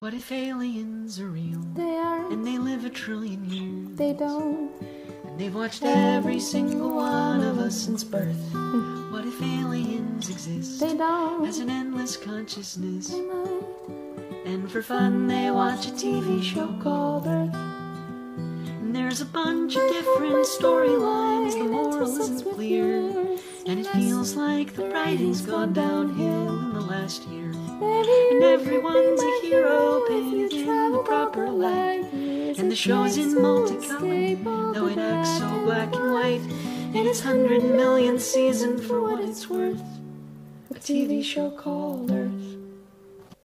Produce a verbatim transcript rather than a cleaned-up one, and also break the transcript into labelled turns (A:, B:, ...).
A: What if aliens are real?
B: They are.
A: And they live a trillion years.
B: They don't.
A: And they've watched every single one of us since birth. What if aliens exist?
B: They don't.
A: As an endless consciousness.
B: They might.
A: And for fun they watch a T V show called Earth. And there's a bunch of different storylines. The moral isn't clear. And it feels like the writing's gone downhill in the last year. And everyone's a hero painted in the proper light. And the show's in multicolour, though it acts so black and white. In its hundred millionth season, for what it's worth, a T V show called Earth.